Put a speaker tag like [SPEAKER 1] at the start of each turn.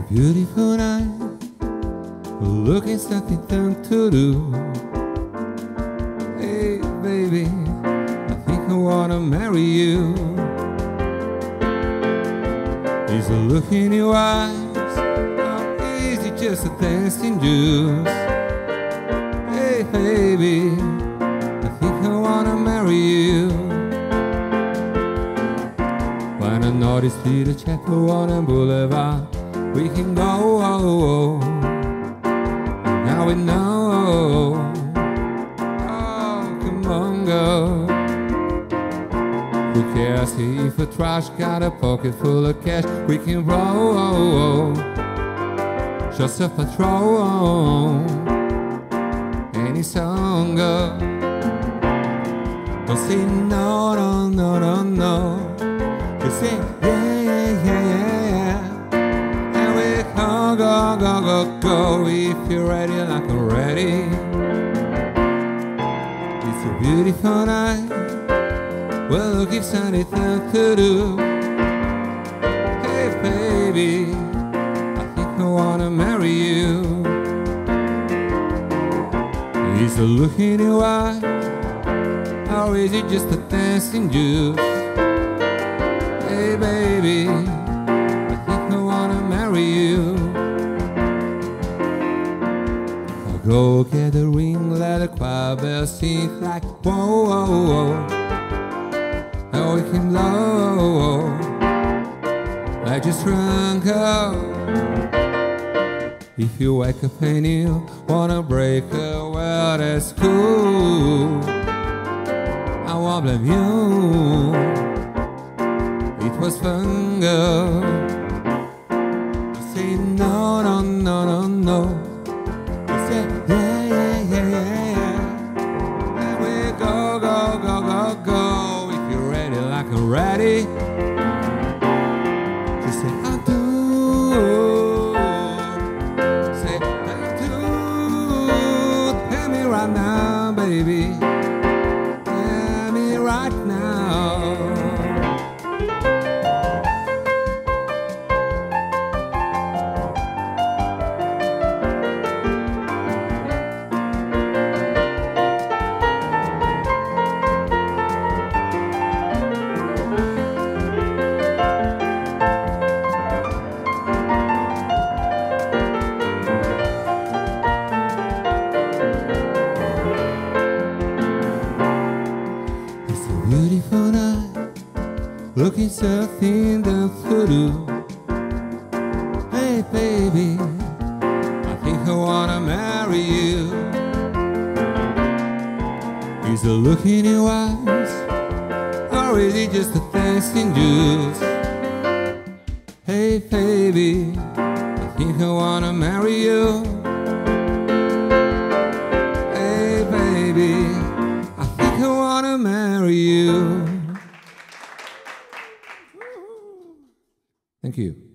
[SPEAKER 1] Beautiful night, looking something fun to do. Hey baby, I think I wanna marry you. There's a look in your eyes, how easy just a dancing juice. Hey baby, I think I wanna marry you. When I know this little chapel on a boulevard, we can go, now we know. Oh, come on, go. Who cares if a trash got a pocket full of cash? We can roll, just a patrol. Any song, go. Don't say no, no, no, no, no. Just say yeah, yeah, yeah, yeah. Go, go, go, go, go, if you're ready like I'm ready. It's a beautiful night, well, look, it's anything to do. Hey baby, I think I wanna marry you. It's a look in your eye, or is it just a dancing juice? Hey baby, I think I wanna marry you. Go get the ring, let the choir bells sing like whoa, whoa, whoa. And we can blow like just drunk out. If you wake up and you wanna break her, well, that's cool. I won't blame you. It was fun, girl. Say no, no, no, no, no. Yeah, yeah, yeah, yeah, yeah. And we go, go, go, go, go. If you're ready like I'm ready, just say I do. Say I do. Tell me right now, baby. Tell me right now. Beautiful night, looking something to do. Hey baby, I think I wanna marry you. Is the look in your eyes, or is it just a dancing juice? Hey baby, I think I wanna marry you. Hey baby, I think I wanna marry you. Thank you.